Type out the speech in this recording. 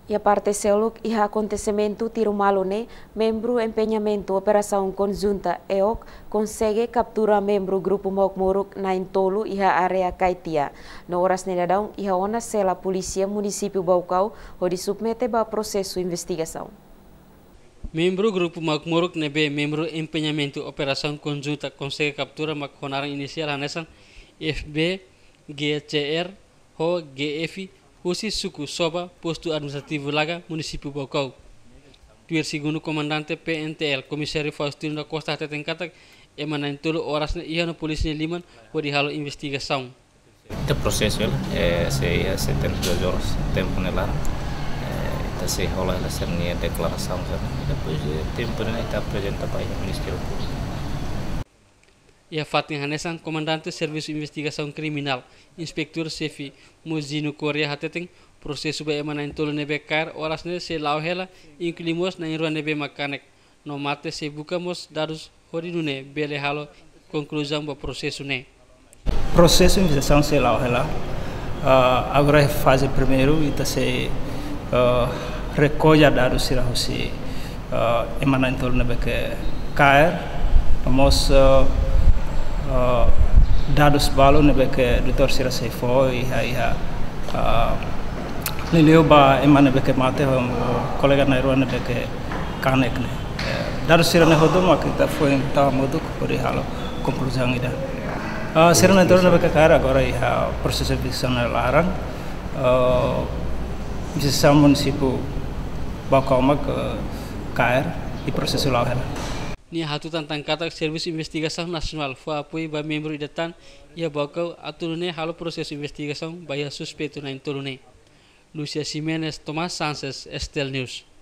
E a parte seluk iha acontecimento tiro malone, membro empenhamento operação conjunta EOC consegue capturar membro grupo Mokmuruk na Intolo iha area Kaitia. No horas nedadão iha ona sela polícia município Baucau onde submete ba processo investigação. Membro grupo Mokmuruk nebe membro empenhamento operação conjunta consegue captura makonaran inisial hanesan FB GCR ho GF Husi Suku Soba, posto administrativo Laga, município Baucau. Tuir segundo comandante PNTL, comissário Faustino da Costa Tetencatak, emana em todo horas ia na polícia Liman, pode halo investigação. O processo se tem 2 horas tempo nela, se rola a cernia declaração, depois tempo né está apresenta para o Ministério Público. E a Fatin Hanesan, comandante Serviço de Investigação Criminal, Inspector Sefi Muzino Korea Hateteng, processo ba emana em tolo nebe car, horas ne se lau hela, incluímos na irua nebe makanek, no mate se buscamos dados horinune, bele halo, conclusão ba processo ne. Processo de investigação se lau hela, agora é fase primeiro, e se recolhe dados se lau se emana em tolo nebe car, vamos dados balu nebe ke Dr. Sira Seifo iha leleu ba emana nebe ke mate kolega nairu nebe ke kanek ne dados sira ne hodo ma kita foi ta modu por halo conclusão ida sira ne dor nebe ke cara agora iha processo de investigação larang bisa município Baucau mak KR e processo lá Ni hatu tentang kata Serviço Investigação Nasional foi apoio ba membro idatan ia Baucau atulune halo proses investigação ba suspeito na intolune. Lucia Jimenez, Tomás Sanchez, Estel News.